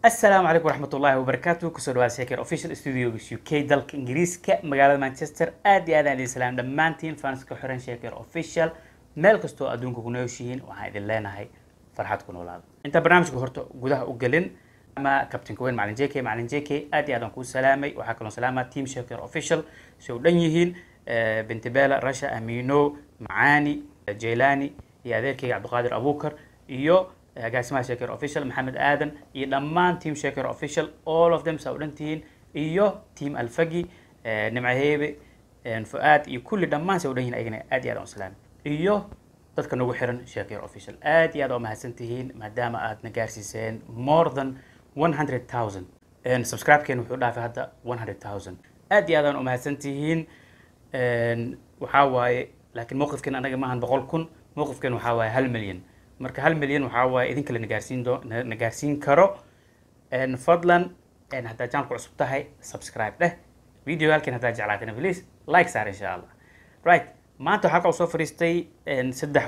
السلام عليكم ورحمة الله وبركاته. كسر واسيكر official studio UK دالك إنجليز كمجال مانشستر أدي أنا الإسلام دمانتين فانس كحرن شاكر official مال كستو أدونكو كنوشين وهاي اللينا هاي فرحتكم ولا أنت برنامج كهرتو جودها وجلين أما كابتن كوين معلن جيكي أدي أدونكو سلامي وحكلون سلامة تيم شاكر official شو دنيهين بنت بالا رشا أمينو معاني جيلاني يا ذلك عبد القادر أبوكر يو قاسمها شاكر اوفيشال محمد آدم يضمان تيم شاكر اوفيشال all of them سودنتين iyo تيم الفقي نمع هيبه فؤاد iyo كل دمان سودين ايغنا aad iyo aad u salaam iyo dadka nagu xiran شاكر اوفيشال aad iyo aad u mahadsantihiin maadaama aad na gaarsiiseen more than 100,000 subscribe keen wuxuu dhaafay hadda 100,000 aad iyo aad u mahadsantihiin waxa waaye laakiin mowqifkan anaga maahan 100,000 mowqifkan waxa waaye 1 milyan marka 1 milyan waxa waaye idin kale nagaarsiin karo fadlan hadda channelku cusub tahay subscribe dheh video halkan hadda jeclaatana please like saar insha Allah right maanta waxa soo fariistay saddex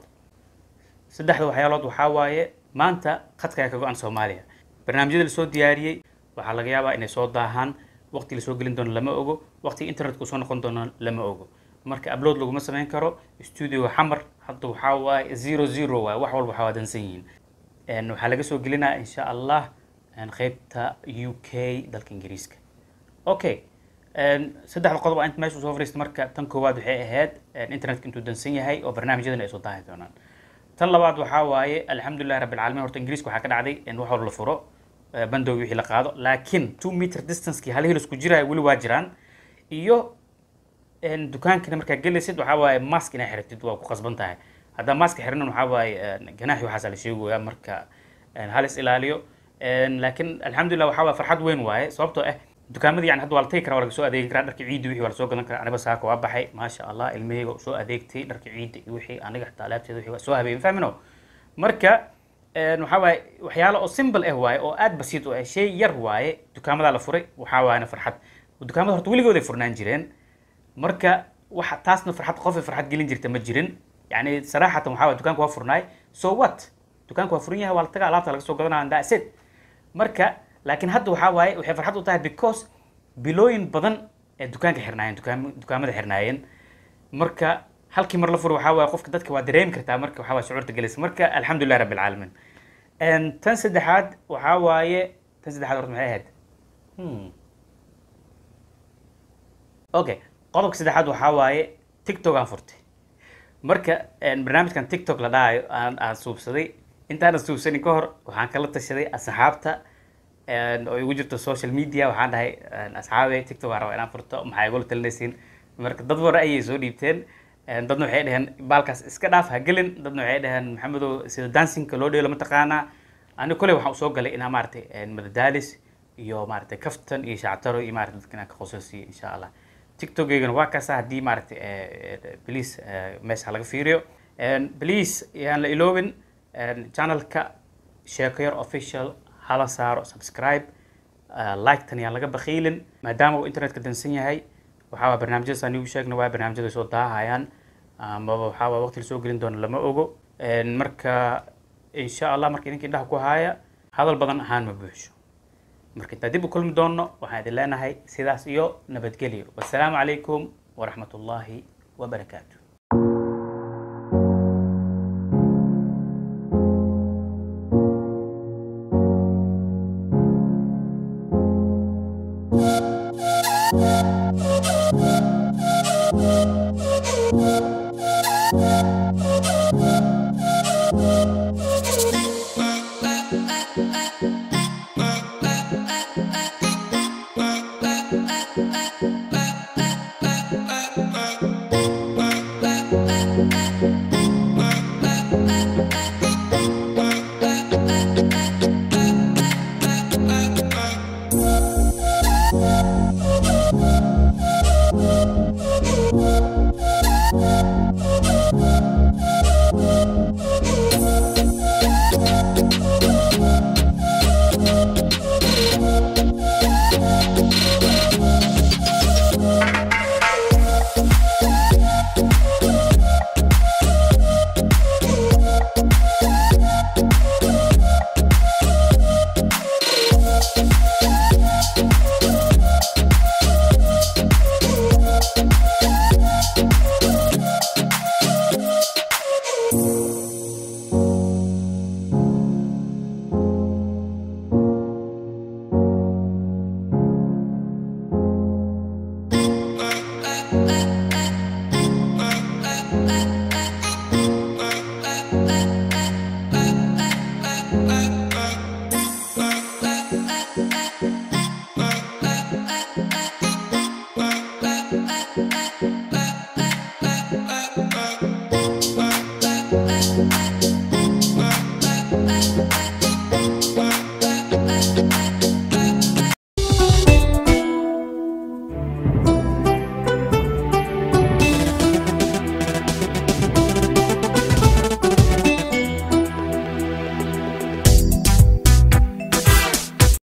waxyaalood waxa waaye maanta qadka ka go'an Soomaaliya barnaamijyada la soo diyaariyay waxa laga yaabaa inay soo daahan waqti la soo gelin doono lama ogo waqti internetku soo noqon doono lama ogo marka upload lagu ma sameyn karo studio xamar hadda waxa waaye 00 waa wax walba waxa wadansan yihiin waxa laga soo gelinaa insha Allah qaybta UK dalka Ingiriiska okay saddex qodob inta meesha soo fariistay marka tan koowaad waxay ahayd internetka intuu dansan yahay oo barnaamijyadan ay soo daahi doonaan tan labaad waxa waaye alxamdulillah rabbil caalamiin horta Ingiriiska waxa ka dhacday in wax walba la furo bandow wixii la qaado laakiin 2 meter distance ki hal isku jiray wali waa jiraan iyo dukaanka marka gelisid waxa waaye mask ina xirtid waa ku qasban tahay hadda mask xirnan waxa waaye ganaaxi waxa la sheegayaa marka halis ilaaliyo laakiin alxamdulillah waxa waa farxad weyn waaye sababtoo ah dukaamada yani hadda waa la tagi karaa waa laga soo adeegin karaa dharka ciid wixii waa la soo gadan karaa aniga saaka waa baxay ma sha Allah ilmahayga soo adeegtay dharka ciid wixii aniga xataa alaabteeda wixii waa soo habeeyay fahmino marka waxa waaye waxyaalo oo simple ah waaye oo aad basiid u ah shay yar waaye dukaamada la furay waxa waana farxad dukaamada horta weligood ay furnaan jireen marka waxa taasna farxad gelin jirta ma jirin yani saraxatan waxa dukaanku waa furnaay so what dukaanku waa furan yahay waa la tagaa alaabta laga soo gadanaa ndaa sid marka laakiin hadda waxa waaye waxay farxad u tahay because bilooyin badan ee dukaanka xirnaayeen dukaamada xirnaayeen marka halkii mar la furo waxa waaye qofka dadka waa dareemi kartaa marka waxa waa shucuurta galaysa marka alxamdulillah rabbil caalamiin tan saddexaad waxa waaye horta maxay ahayd okay qodobka saddexaad waxa waaye TikTok aan furtay marka barnaamijkan TikTok la dhaayo aan suubsaday intaan suubsanin ka hor waxaan kala tashaday asxaabta oo igu jirto social media waxaan dhahay asxaabay TikTok aan rabo inaan furto maxay igu talinaysiin marka dad war ayay soo dhiibteen dadna waxay dhaheen baalkaas iska dhaaf ha gelin dadna waxay dhaheen maxamedow sida dancing loo dheelo ma taqaanaa aniga kale waxaan soo galay inaan maartay madadaalis iyo maartay kaftan iyo shactaro iyo maartay dadka ka qososiyo insha Allah TikTok eegana waa kaasa hadii maartay please meesha laga fiiriyo please yaan la iloobin channelka Shakir official hala saaro subscribe like tan yaan laga bakhiilin maadaama uu internetka dansan yahay waxa barnaamijyada aan ugu sheegno waa barnaamijyada soo daahayaan ama waxa waqti la soo gelin doono lama ogo marka insha Allah marka idinka indhaha ku haaya hadal badan ahaan ma buuxsho marka inta dib u kulmi doono waxaan idin leenahay sidaas iyo nabadgelyo wassalaamu calaykum waraxmatullaahi wabarakaatuh Thank you.